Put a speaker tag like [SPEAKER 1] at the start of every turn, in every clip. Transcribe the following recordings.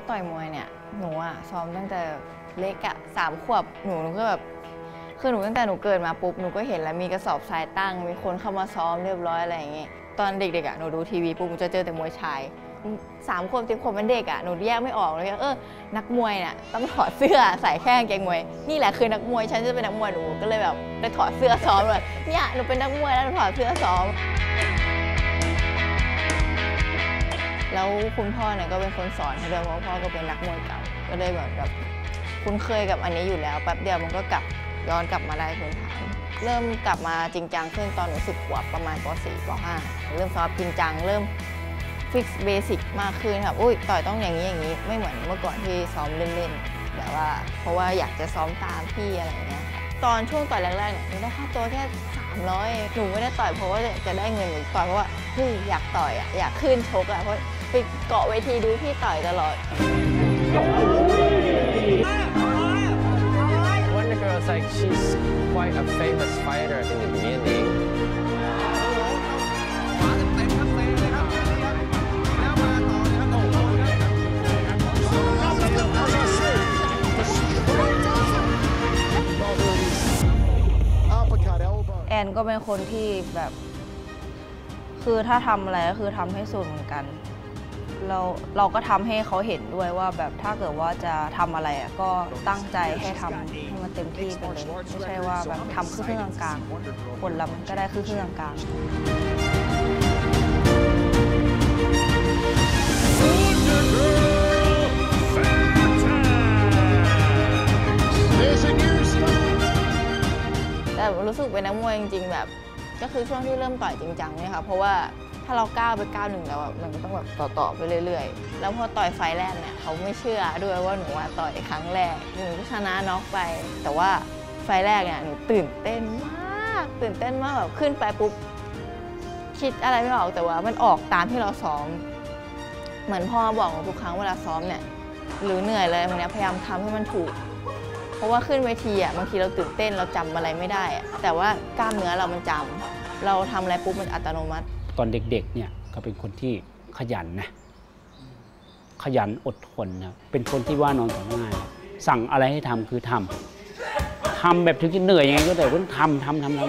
[SPEAKER 1] ต่อยมวยเนี่ยหนูซ้อมตั้งแต่เล็ก3 ขวบหนูก็แบบคือหนูตั้งแต่หนูเกิดมาปุ๊บหนูก็เห็นแล้วมีกระสอบทรายตั้งมีคนเข้ามาซ้อมเรียบร้อยอะไรอย่างเงี้ยตอนเด็กๆหนูดูทีวีปุ๊บหนูจะเจอแต่มวยชาย3 ขวบ10 ขวบเป็นเด็กหนูแยกไม่ออกเลยนักมวยเนี่ยต้องถอดเสื้อใส่แค่กางเกงมวยนี่แหละคือนักมวยฉันจะเป็นนักมวยหนูก็เลยแบบได้ถอดเสื้อซ้อมเลยเนี่ยหนูเป็นนักมวยแล้วหนูถอดเสื้อซ้อมแล้วคุณพ่อเนี่ยก็เป็นคนสอนให้ด้วยเพราะพ่อก็เป็นนักมวยเก่าก็เลยแบบคุ้นเคยกับอันนี้อยู่แล้วแป๊บเดียวมันก็ย้อนกลับมาได้พื้นฐานเริ่มกลับมาจริงจังขึ้นตอนหนู10 ขวบประมาณป.4 ป.5 เริ่มซ้อมจริงจังเริ่มฟิกซ์เบสิกมากขึ้นครับต่อยต้องอย่างนี้ไม่เหมือนเมื่อก่อนที่ซ้อมเล่นๆแบบว่าเพราะว่าอยากจะซ้อมตามพี่อะไรอย่างเงี้ยตอนช่วงต่อยแรกๆเนี่ยหนูได้ค่าตัวแค่300หนูไม่ได้ต่อยเพราะว่าจะได้เงินหนูต่อยเพราะว่าอยากต่อยอยากขึ้นชกเพราะไปเกาะเวทีดูพี่ต่อยตลอด
[SPEAKER 2] One of the girls like she's quite a famous fighter in the beginning.
[SPEAKER 3] แอนก็เป็นคนที่แบบคือถ้าทำอะไรก็คือทำให้สุดเหมือนกันเราก็ทำให้เขาเห็นด้วยว่าแบบถ้าเกิดว่าจะทำอะไรก็ตั้งใจให้ทำให้มันเต็มที่ไปเลยไม่ใช่ว่าแบบทำครึ่งกลางๆผลลัพธ์มันก็ได้ครึ่งกลาง
[SPEAKER 1] แต่รู้สึกเป็นนักมวยจริงๆแบบก็คือช่วงที่เริ่มต่อยจริงจังเนี่ยค่ะเพราะว่าถ้าเราก้าวไปก้าวหนึ่งแล้วมันก็ต้องแบบต่อไปเรื่อยๆแล้วพอต่อยไฟแรกเนี่ยเขาไม่เชื่อด้วยว่าหนูต่อยครั้งแรกหนูก็ชนะน็อกไปแต่ว่าไฟแรกเนี่ยหนูตื่นเต้นมากแบบขึ้นไปปุ๊บคิดอะไรไม่ออกแต่ว่ามันออกตามที่เราซ้อมเหมือนพ่อบอกทุกครั้งเวลาซ้อมเนี่ยหรือเหนื่อยเลยมันพยายามทำให้มันถูกเพราะว่าขึ้นเวทีบางทีเราตื่นเต้นเราจำอะไรไม่ได้แต่ว่ากล้ามเนื้อเรามันจำเราทำอะไรปุ๊บมันอัตโนมัติ
[SPEAKER 4] ตอนเด็กๆเนี่ยก็เป็นคนที่ขยันนะขยันอดทนนะเป็นคนที่ว่านอนสอนง่ายสั่งอะไรให้ทำคือทำแบบถึงจะเหนื่อยยังไงก็แต่ต้องทำ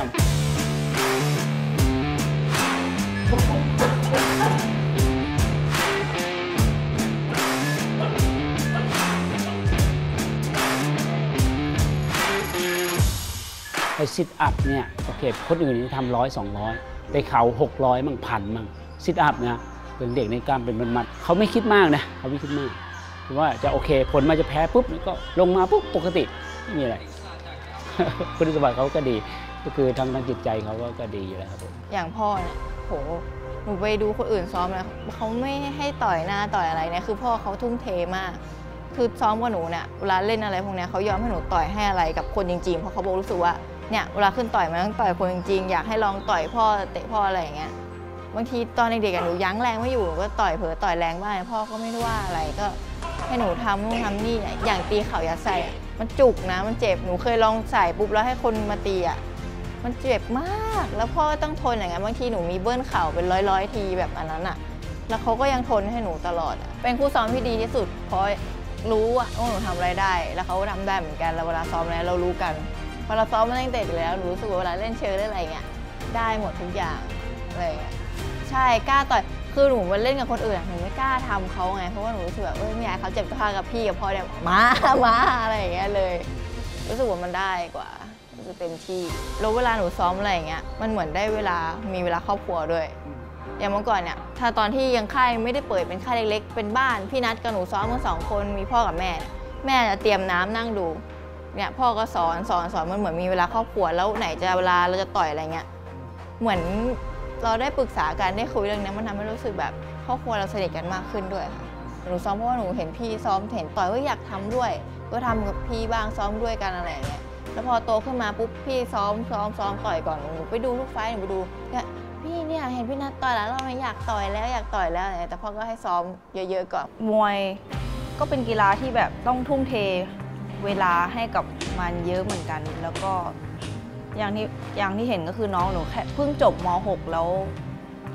[SPEAKER 4] ไอ้ซิทอัพเนี่ยโอเคคนอื่นนี่ทำ100-200แต่เขา600มั่ง1,000มั่งซิทอัพนะเป็นเด็กในกล้ามเป็นมัดเขาไม่คิดมากนะเขาไม่คิดมากว่าจะโอเคผลมาจะแพ้ปุ๊บก็ลงมาปุ๊บปกติไม่มีอะไรคุณสมบัติเขาก็ดีก็คือทางจิตใจเขาก็ดีอยู่แล้วครับผม
[SPEAKER 1] อย่างพ่อเนี่ยโหหนูไปดูคนอื่นซ้อมแล้วเขาไม่ให้ต่อยหน้าต่อยอะไรเนี่ยคือพ่อเขาทุ่มเทมากคือซ้อมกับหนูเนี่ยเวลาเล่นอะไรพวกนี้เขายอมให้หนูต่อยให้อะไรกับคนจริงๆเพราะเขาบอกรู้สึกว่าเนี่ยเวลาขึ้นต่อยมันต้องต่อยคนจริงๆอยากให้ลองต่อยพ่อเตะพ่ออะไรอย่างเงี้ยบางทีตอนเด็กๆหนูยั้งแรงไม่อยู่ก็ต่อยเผลอต่อยแรงบ้างพ่อก็ไม่ได้ว่าอะไรก็ให้หนูทำนู่นทำนี่อย่างตีเข่ายัดไส้มันจุกนะมันเจ็บหนูเคยลองใส่ปุ๊บแล้วให้คนมาตีมันเจ็บมากแล้วพ่อต้องทนอย่างเงี้ยบางทีหนูมีเบิ้ลเข่าเป็นร้อยทีแบบอันนั้นแล้วเขาก็ยังทนให้หนูตลอดเป็นคู่ซ้อมที่ดีที่สุดเพราะรู้ว่าหนูทำอะไรได้แล้วเขาก็ทำได้เหมือนกันแล้วเวลาซ้อมแล้วเรารู้กันพอเราซ้อมมาตั้งแต่เด็กแล้วหนูรู้สึกว่าเวลาเล่นเชิงเล่นอะไรเงี้ยได้หมดทุกอย่างเลยใช่กล้าต่อยคือหนูมาเล่นกับคนอื่นหนูไม่กล้าทำเขาไงเพราะว่าหนูรู้สึกแบบไม่อยากเขาเจ็บตัวกับพี่กับพ่อเนี่ยมาอะไรอย่างเงี้ยเลยรู้สึกว่ามันได้กว่ารู้สึกเต็มที่แล้วเวลาหนูซ้อมอะไรอย่างเงี้ยมันเหมือนได้เวลามีเวลาครอบครัวด้วยอย่างเมื่อก่อนเนี่ยถ้าตอนที่ยังค่ายไม่ได้เปิดเป็นค่ายเล็กๆเป็นบ้านพี่นัดกับหนูซ้อมกัน2 คนมีพ่อกับแม่จะเตรียมน้ำนั่งดูเนี่ยพ่อก็สอนมันเหมือนมีเวลาครอบครัวแล้วไหนจะเวลาเราจะต่อยอะไรเงี้ยเหมือนเราได้ปรึกษากันได้คุยเรื่องนี้มันทำให้รู้สึกแบบครอบครัวเราสนิทกันมากขึ้นด้วยค่ะหนูซ้อมเพราะว่าหนูเห็นพี่ซ้อมเห็นต่อยก็อยากทำด้วยก็ทำกับพี่บ้างซ้อมด้วยกันอะไรอย่างเงี้ยแล้วพอโตขึ้นมาปุ๊บพี่ซ้อมต่อยก่อนหนูไปดูทุกไฟล์หนูไปดูเนี่ยพี่เนี่ยเห็นพี่นัดต่อยแล้วเราอยากต่อยแล้วแต่พ่อก็ให้ซ้อมเยอะๆก่อน
[SPEAKER 3] มวยก็เป็นกีฬาที่แบบต้องทุ่มเทเวลาให้กับมันเยอะเหมือนกันแล้วก็อย่างที่เห็นก็คือน้องหนูแค่เพิ่งจบม.6 แล้ว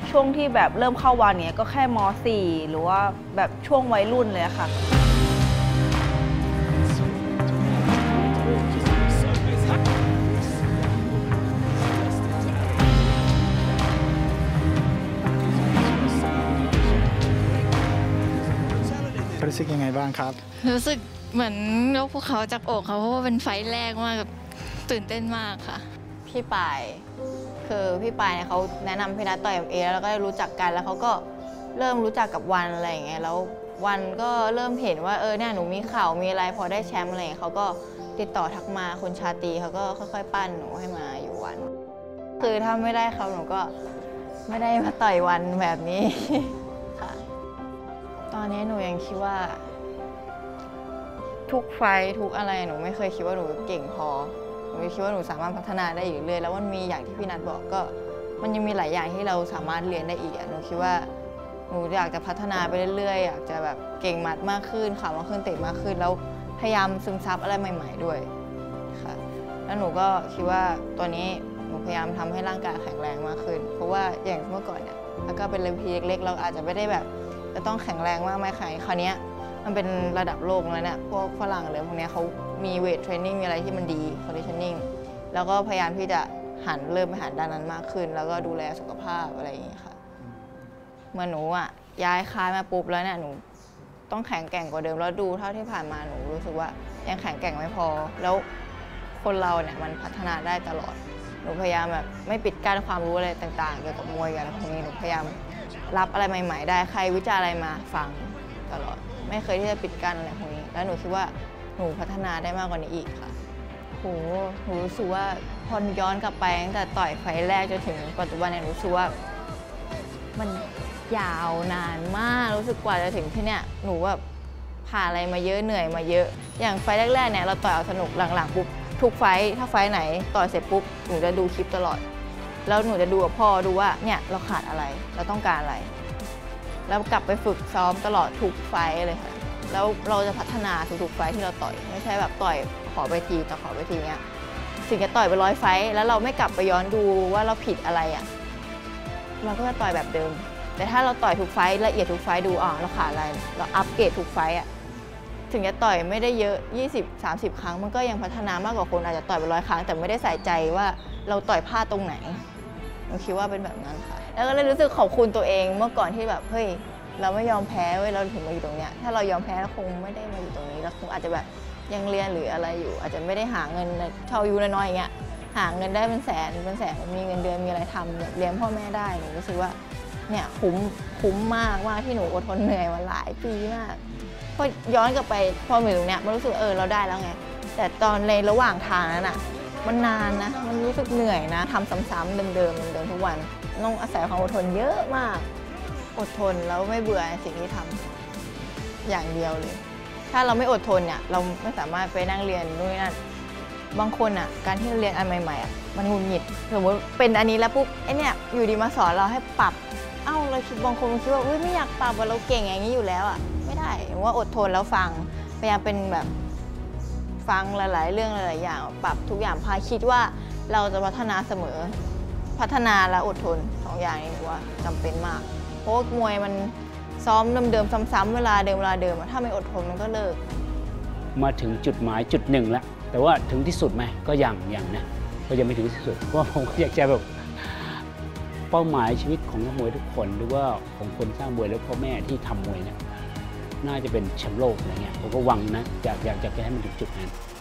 [SPEAKER 3] ช่วงที่แบบเริ่มเข้าวันเนี้ยก็แค่ม .4 หรือว่าแบบช่วงวัยรุ่นเลยค่ะ
[SPEAKER 5] รู้สึกยังไงบ้างครับ
[SPEAKER 1] รู้สึกเหมือนยกภูเขาจากอกค่ะเพราะว่าเป็นไฟล์แรกมากแบบตื่นเต้นมากค่ะ พี่ปายคือพี่ปายเนี่ยเขาแนะนำพี่นัทต่อยMMAแล้วก็ได้รู้จักกันแล้วเขาก็เริ่มรู้จักกับวันอะไรอย่างเงี้ยแล้ววันก็เริ่มเห็นว่าเนี่ยหนูมีข่าวมีอะไรพอได้แชมป์อะไรเขาก็ติดต่อทักมาคุณชาตรีเขาก็ค่อยๆปั้นหนูให้มาอยู่วัน คือถ้าไม่ได้เขาหนูก็ไม่ได้มาต่อยวันแบบนี้ ค่ะตอนนี้หนูยังคิดว่า ทุกไฟท์ทุกอะไรหนูไม่เคยคิดว่าหนูเก่งพอหนูคิดว่าหนูสามารถพัฒนาได้อีกเรื่อยแล้วมันมีอย่างที่พี่นัทบอกก็มันยังมีหลายอย่างที่เราสามารถเรียนได้อีกหนูคิดว่าหนูอยากจะพัฒนาไปเรื่อยๆอยากจะแบบเก่งหมัดมากขึ้นขามากขึ้นเตะมากขึ้นแล้วพยายามซึมซับอะไรใหม่ๆด้วยค่ะแล้วหนูก็คิดว่าตัวนี้หนูพยายามทำให้ร่างกายแข็งแรงมากขึ้นเพราะว่าอย่างเมื่อก่อนเนี่ยแล้วก็เป็นเวทีเล็กๆเราอาจจะไม่ได้แบบจะต้องแข็งแรงมากไหมคะคราวนี้มันเป็นระดับโลกแล้วเนี่ยพวกฝรั่งเลยพวกนี้เขามีเวทเทรนนิ่งมีอะไรที่มันดีคอนดิชั่นนิ่งแล้วก็พยายามที่จะเริ่มไปหันด้านนั้นมากขึ้นแล้วก็ดูแลสุขภาพอะไรอย่างนี้ค่ะเมื่อหนูย้ายค่ายมาปุ๊บแล้วเนี่ยหนูต้องแข็งแกร่งกว่าเดิมแล้วดูเท่าที่ผ่านมาหนูรู้สึกว่ายังแข็งแกร่งไม่พอแล้วคนเราเนี่ยมันพัฒนาได้ตลอดหนูพยายามแบบไม่ปิดกั้นความรู้อะไรต่างๆเกี่ยวกับมวยอะไรพวกนี้หนูพยายามรับอะไรใหม่ๆได้ใครวิจารณ์อะไรมาฟังตลอดไม่เคยที่จะปิดกั้นอะไรพวกนี้แล้วหนูคิดว่าหนูพัฒนาได้มากกว่านี้อีกค่ะโหหนูรู้สึกว่าพอย้อนกลับไปตั้งแต่ต่อยไฟล์แรกจนถึงปัจจุบันเนี่ยรู้สึกว่ามันยาวนานมากรู้สึกกว่าจะถึงที่เนี่ยหนูแบบผ่านอะไรมาเยอะเหนื่อยมาเยอะอย่างไฟล์แรกๆเนี่ยเราต่อยเอาสนุกหลังๆปุ๊บทุกไฟล์ถ้าไฟล์ไหนต่อยเสร็จปุ๊บหนูจะดูคลิปตลอดแล้วหนูจะดูกับพ่อดูว่าเนี่ยเราขาดอะไรเราต้องการอะไรแล้วกลับไปฝึกซ้อมตลอดทุกไฟท์เลยค่ะแล้วเราจะพัฒนาทุกๆไฟท์ที่เราต่อยไม่ใช่แบบต่อยขอไปทีต่อขอไปทีเนี้ยสิ่งจะต่อยไป100 ไฟท์แล้วเราไม่กลับไปย้อนดูว่าเราผิดอะไรเราก็จะต่อยแบบเดิมแต่ถ้าเราต่อยทุกไฟท์ละเอียดทุกไฟท์ดูเราขาดอะไรเราอัปเกรดทุกไฟท์ถึงจะต่อยไม่ได้เยอะ20-30 ครั้งมันก็ยังพัฒนามากกว่าคนอาจจะต่อยไป100 ครั้งแต่ไม่ได้ใส่ใจว่าเราต่อยพลาดตรงไหนหนูคิดว่าเป็นแบบนั้นค่ะแล้วก็เลยรู้สึกขอบคุณตัวเองเมื่อก่อนที่แบบเฮ้ยเราไม่ยอมแพ้เว้ยเราถึงมาอยู่ตรงเนี้ยถ้าเรายอมแพ้เราคงไม่ได้มาอยู่ตรงนี้เราคงอาจจะแบบยังเรียนหรืออะไรอยู่อาจจะไม่ได้หาเงินเช่าอยู่น้อยๆอย่างเงี้ยหาเงินได้เป็นแสนมีเงินเดือนมีอะไรทำแบบเลี้ยงพ่อแม่ได้หนูรู้สึกว่าเนี่ยคุ้มมากที่หนูอดทนเหนื่อยมาหลายปีมากพอย้อนกลับไปพอมาอยู่ตรงเนี้ยมันรู้สึกเราได้แล้วไงแต่ตอนในระหว่างทางนั้นมันนานนะมันรู้สึกเหนื่อยนะทำซ้ำๆเดิมทุกวันต้องอาศัยความอดทนเยอะมากอดทนแล้วไม่เบื่อในสิ่งที่ทำอย่างเดียวเลยถ้าเราไม่อดทนเนี่ยเราไม่สามารถไปนั่งเรียนนู่นนี่นั่นบางคนการที่เราเรียนอันใหม่ๆมันหงุดหงิดสมมติเป็นอันนี้แล้วปุ๊บเนี่ยอยู่ดีมาสอนเราให้ปรับเราคิดบางคนคิดว่าไม่อยากปรับว่าเราเก่งอย่างนี้อยู่แล้วไม่ได้ว่าอดทนแล้วฟังพยายามเป็นแบบฟังหลายๆเรื่องหลายๆอย่างปรับทุกอย่างพาคิดว่าเราจะพัฒนาเสมอพัฒนาและอดทน2 อย่างนี้ว่าจำเป็นมากเพราะว่ามวยมันซ้อมเดิมๆซ้ำๆเวลาเดิมถ้าไม่อดทนมันก็เลิก
[SPEAKER 4] มาถึงจุดหมายจุดหนึ่งแล้วแต่ว่าถึงที่สุดไหมก็ยังนะก็ยังไม่ถึงที่สุดเพราะว่าผมอยากจะแบบเป้าหมายชีวิตของนักมวยทุกคนหรือว่าของคนสร้างมวยและพ่อแม่ที่ทำมวยเนี่ยน่าจะเป็นแชมป์โลกอะไรเงี้ยผมก็หวังนะอยากจะให้มันถึงจุดนั้น